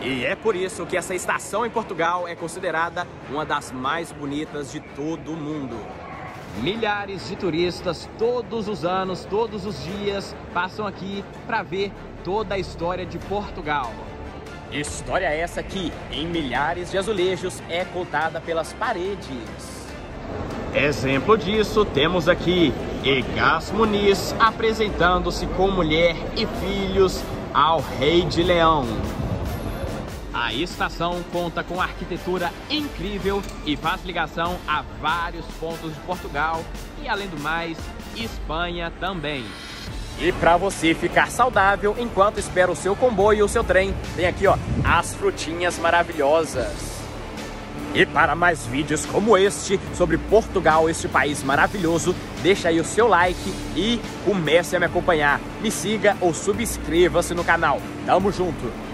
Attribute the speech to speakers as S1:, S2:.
S1: E é por isso que essa estação em Portugal é considerada uma das mais bonitas de todo o mundo.
S2: Milhares de turistas todos os anos, todos os dias, passam aqui para ver toda a história de Portugal.
S1: História essa que, em milhares de azulejos, é contada pelas paredes. Exemplo disso temos aqui Egas Muniz apresentando-se com mulher e filhos ao Rei de Leão.
S2: A estação conta com arquitetura incrível e faz ligação a vários pontos de Portugal e, além do mais, Espanha também.
S1: E para você ficar saudável enquanto espera o seu comboio e o seu trem, tem aqui ó, as frutinhas maravilhosas. E para mais vídeos como este sobre Portugal, este país maravilhoso, deixa aí o seu like e comece a me acompanhar. Me siga ou subscreva-se no canal. Tamo junto!